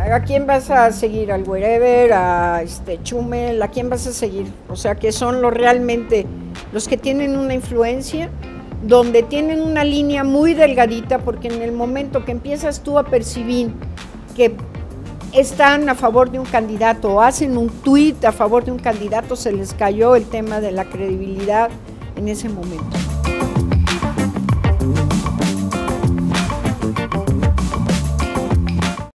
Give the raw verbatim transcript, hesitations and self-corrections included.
¿a quién vas a seguir? ¿Al Wherever, a este Chumel? ¿A quién vas a seguir? O sea, que son los realmente los que tienen una influencia, donde tienen una línea muy delgadita, porque en el momento que empiezas tú a percibir que están a favor de un candidato o hacen un tuit a favor de un candidato, se les cayó el tema de la credibilidad en ese momento.